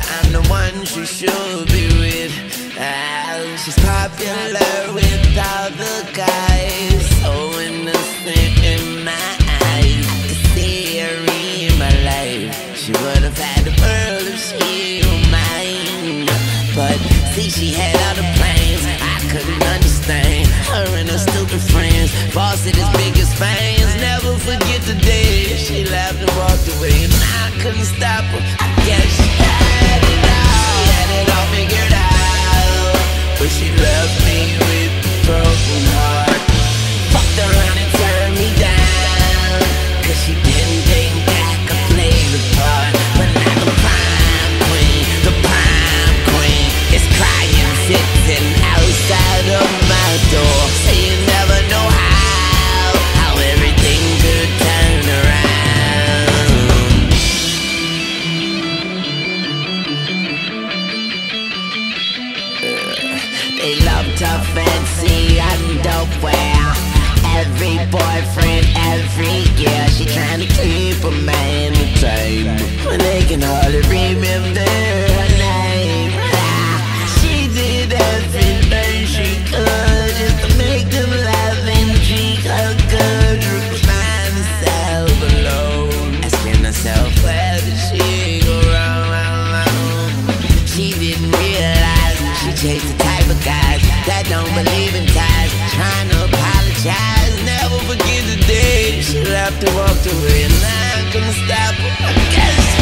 I'm the one she should be with. She's popular with all the guys, so innocent in my eyes. I could see her in my life. She would've had the world if she were mine. But see, she had other plans I couldn't understand. Her and her stupid friends, Varsitys' biggest fans. Never forget the day she laughed and walked away, and I couldn't stop her. I guess she had it all. She had it all figured out, but she left me with a broken heart. Fucked around and turned me down, cause she didn't think I could play the part. But now the prom queen is crying, sitting outside of my door. So you never know how everything could turn around. They love to fancy underwear, every boyfriend, every year. She trying to keep a man entertained when they can hardly remember her name. She did everything she could just to make them laugh and treat her good. Find herself alone, asking herself where did she go wrong. She didn't realize she chased the type of guys that don't believe in ties, trying to apologize, never forget the day she left and walked away, and I couldn't stop her. I guess